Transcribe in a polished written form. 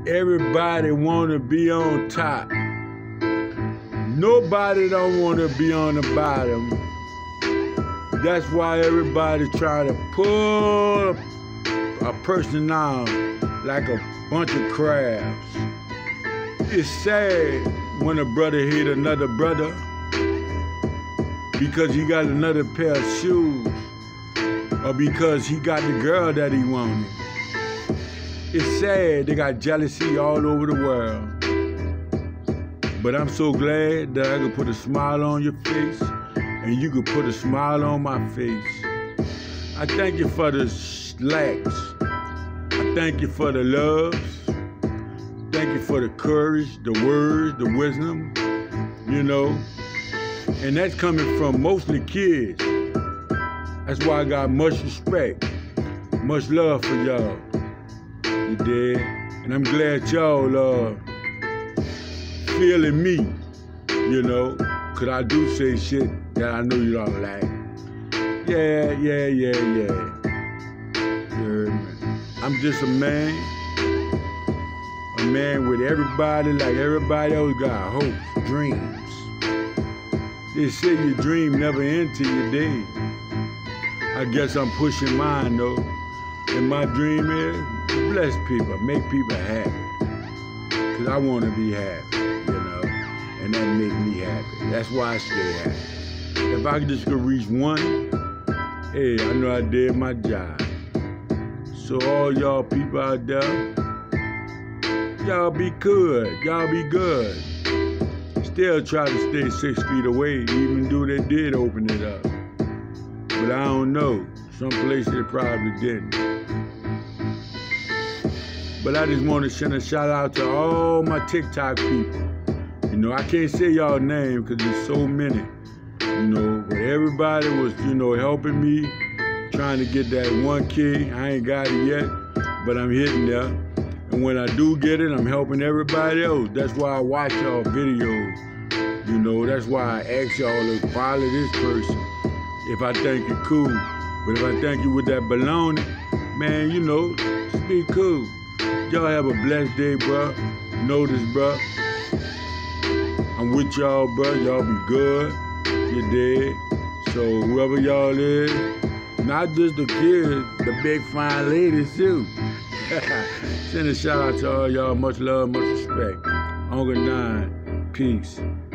Everybody wanna be on top. Nobody don't wanna be on the bottom. That's why everybody try to pull a person down like a bunch of crabs. It's sad when a brother hit another brother because he got another pair of shoes or because he got the girl that he wanted. It's sad they got jealousy all over the world. But I'm so glad that I could put a smile on your face and you could put a smile on my face. I thank you for the slacks. I thank you for the loves. Thank you for the courage, the words, the wisdom, you know. And that's coming from mostly kids. That's why I got much respect, much love for y'all. You dig? And I'm glad y'all feeling me, you know, 'cause I do say shit that I know you don't like. Yeah. You heard me? I'm just a man with everybody like everybody else got hopes, dreams. They say your dream never ends till your day. I guess I'm pushing mine though. And my dream is to bless people, make people happy. 'Cause I want to be happy, you know, and that make me happy. That's why I stay happy. If I could just go reach one, hey, I know I did my job. So all y'all people out there, y'all be good, y'all be good. Still try to stay 6 feet away, even though they did open it up. But I don't know, some places they probably didn't. But I just want to send a shout out to all my TikTok people. You know, I can't say y'all name because there's so many. You know, but everybody was, you know, helping me, trying to get that 1K. I ain't got it yet, but I'm hitting there. And when I do get it, I'm helping everybody else. That's why I watch y'all videos. You know, that's why I ask y'all to follow this person if I think you're cool. But if I think you with that baloney, man, you know, just be cool. Y'all have a blessed day, bro. Know this, bro. I'm with y'all, bro. Y'all be good. You dig? So whoever y'all is, not just the kids, the big fine ladies too. Send a shout out to all y'all. Much love, much respect. Uncle 9, peace.